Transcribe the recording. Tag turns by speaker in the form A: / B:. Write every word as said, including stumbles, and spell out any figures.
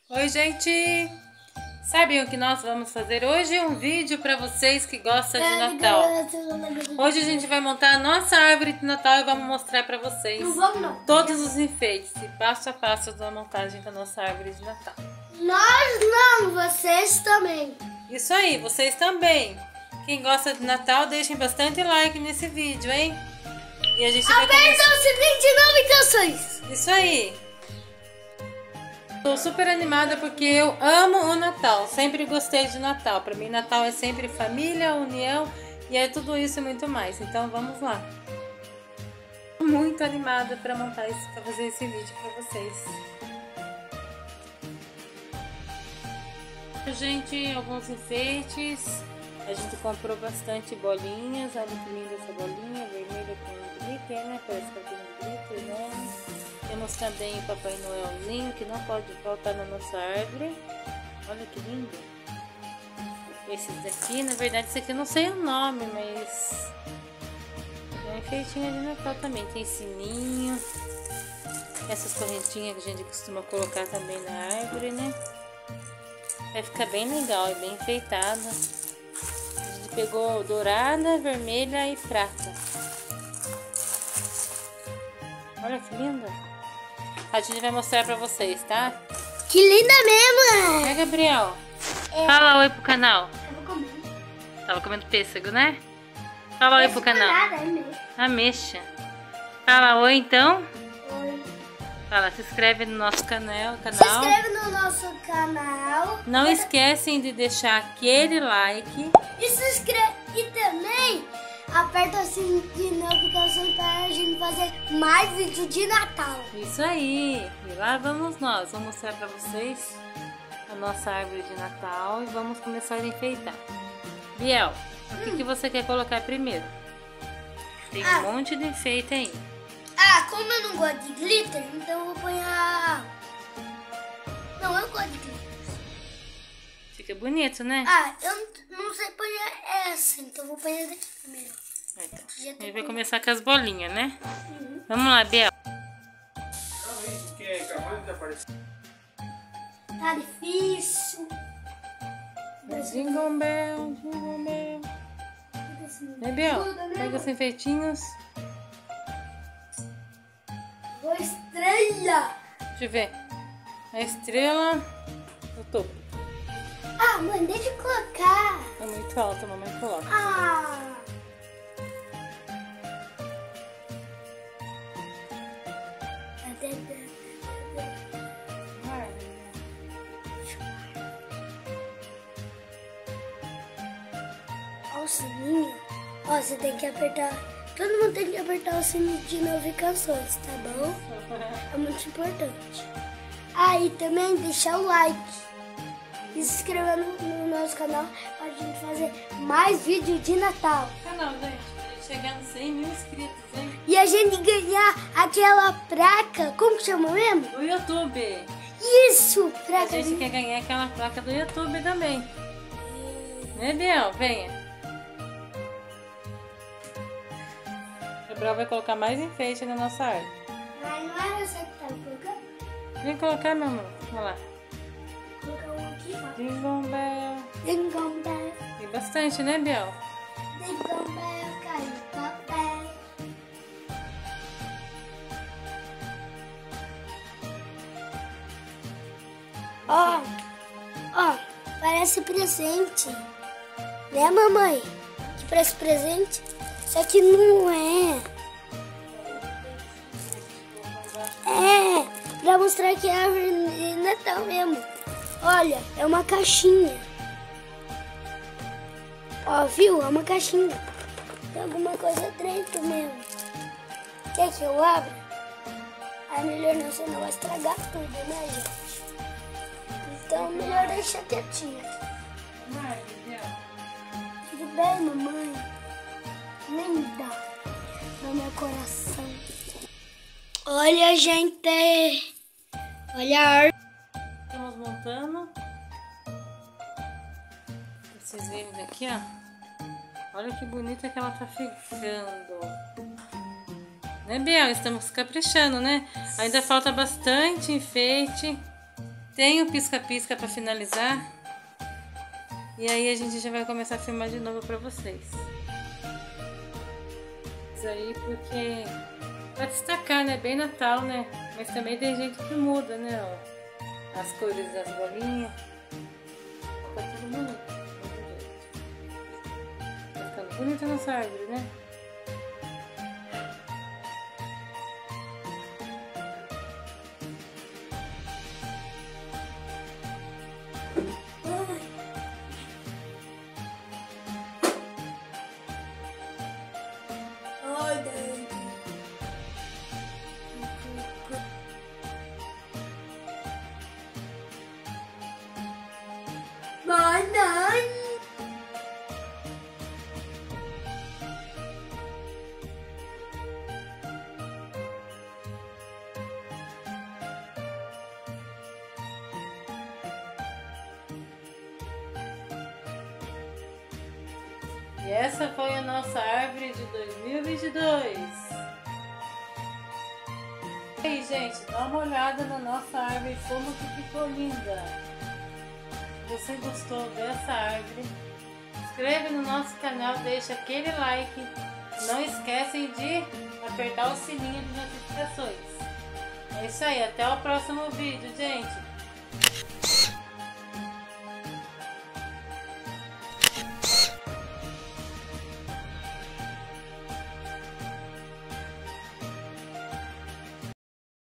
A: Oi, gente! Sabem o que nós vamos fazer hoje? Um vídeo para vocês que gostam de Natal. Hoje a gente vai montar a nossa árvore de Natal e vamos mostrar para vocês
B: não vamos, não.
A: todos os enfeites e passo a passo da montagem da nossa árvore de Natal.
B: Nós não, vocês também.
A: Isso aí, vocês também. Quem gosta de Natal, deixem bastante like nesse vídeo, hein? E a gente vai
B: Aperta
A: começar...
B: o sininho de notificações.
A: Isso aí. Estou super animada porque eu amo o Natal. Sempre gostei de Natal. Para mim, Natal é sempre família, união e é tudo isso e muito mais. Então, vamos lá. Muito animada para montar esse, para fazer esse vídeo para vocês. Gente, alguns enfeites. A gente comprou bastante bolinhas. Olha que linda essa bolinha, vermelha com glitter, né? Parece que tem um glitter, né? Temos também o Papai Noelzinho, que não pode faltar na nossa árvore. Olha que lindo. Esses daqui, na verdade, esse aqui eu não sei o nome, mas é um enfeitinho de Natal também. Tem sininho. Essas correntinhas que a gente costuma colocar também na árvore, né? Vai ficar bem legal e bem enfeitada. A gente pegou dourada, vermelha e prata. Olha que linda. A gente vai mostrar pra vocês, tá?
B: Que linda mesmo!
A: É, Gabriel?
B: É.
A: Fala oi pro canal.
B: Eu vou comer.
A: Tava comendo pêssego, né? Fala oi pro canal.
B: Nada, é mesmo.
A: Ameixa. Fala oi, então.
B: Oi.
A: Fala, se inscreve no nosso canal.
B: Se
A: canal.
B: inscreve no nosso canal.
A: Não esquecem de deixar aquele like.
B: E se inscreve. E também aperta o sininho de notificações para a gente fazer mais vídeos de Natal.
A: Isso aí. E lá vamos nós. Vou mostrar pra vocês a nossa árvore de Natal e vamos começar a enfeitar. Biel, o que, que você quer colocar primeiro? Tem
B: Ah.
A: um monte de enfeite aí.
B: Ah, como eu não gosto de glitter, então eu vou pôr a... Não, eu gosto de glitter.
A: Fica bonito, né?
B: Ah, eu não sei pôr essa, então eu vou pôr essa daqui primeiro.
A: Então,
B: Já
A: a
B: tô
A: gente vai
B: com-
A: começar com as bolinhas, né?
B: Uhum.
A: Vamos lá, Biel.
B: Tá difícil.
A: Jingle bell, jingle bell. Né, Biel? Pega os enfeitinhos.
B: Vou estrela.
A: Deixa eu ver. A estrela no topo.
B: Ah, mãe, deixa eu colocar.
A: É muito alta, a mamãe coloca.
B: Ah. Ó, o sininho. Ó, você tem que apertar. Todo mundo tem que apertar o sininho de notificações, tá bom? É muito importante. Ah, e também deixar o like. E se inscrever no, no nosso canal pra gente fazer mais vídeos de Natal.
A: Canal, gente. Pra gente chegar nos cem mil inscritos, hein?
B: E a gente ganhar aquela placa, como que chama mesmo?
A: Do YouTube.
B: Isso,
A: A
B: placa
A: gente
B: de...
A: quer ganhar aquela placa do YouTube também. Né, Biel? Venha. O Gabriel vai colocar mais enfeite na nossa árvore.
B: Mas não era você que tava colocando?
A: Vem colocar, meu amor. Vamos lá.
B: Colocar um aqui, ó.
A: Jingle bell.
B: Jingle bell,
A: Tem bastante, né, Biel?
B: jingle bell, caiu o papel. Ó, ó, parece presente. Né, mamãe? Que parece presente? Só que não é. É, pra mostrar que é árvore de Natal mesmo. Olha, é uma caixinha. Ó, viu? É uma caixinha. Tem alguma coisa dentro mesmo. Quer que eu abra? Ah, melhor não, senão vai estragar tudo, né, gente? Então, melhor deixar quietinho. Tudo bem, mamãe? Linda no meu coração. Olha, gente. Olha a árvore.
A: Estamos montando. Vocês verem daqui, ó. Olha que bonita que ela tá ficando. Né, Biel? Estamos caprichando, né? Ainda falta bastante enfeite. Tem o pisca-pisca para finalizar. E aí a gente já vai começar a filmar de novo para vocês. Isso aí porque para destacar, né? Bem Natal, né? Mas também tem gente que muda, né? Ó, as cores das bolinhas. Tá tudo bonito. Tá ficando bonita a nossa árvore, né?
B: Mamãe.
A: E essa foi a nossa árvore de dois mil e vinte e dois. E aí, gente, dá uma olhada na nossa árvore, como que ficou linda. Se você gostou dessa árvore, inscreve no nosso canal, deixa aquele like. Não esquecem de apertar o sininho de notificações. É isso aí, até o próximo vídeo, gente.